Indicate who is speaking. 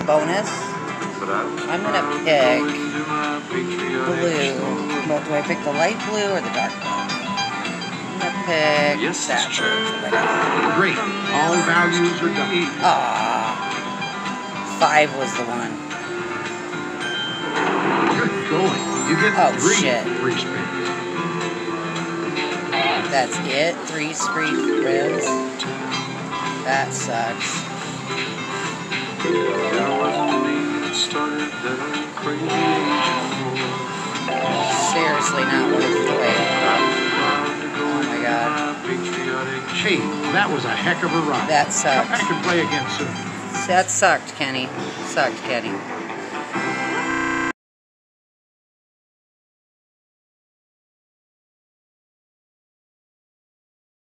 Speaker 1: bonus. I'm gonna pick blue. Well, do I pick the light blue or the dark blue? I'm gonna pick that blue.
Speaker 2: Great. All values are done.
Speaker 1: Ah, 5 was the one.
Speaker 2: Good going. You get
Speaker 1: shit.
Speaker 2: free spins.
Speaker 1: That's it. 3 free spins. That sucks. Seriously, not worth the wait. Oh my god.
Speaker 2: Hey, that was a heck of a run.
Speaker 1: That sucked.
Speaker 2: Come back and play again soon.
Speaker 1: That sucked, Kenny. Sucked, Kenny.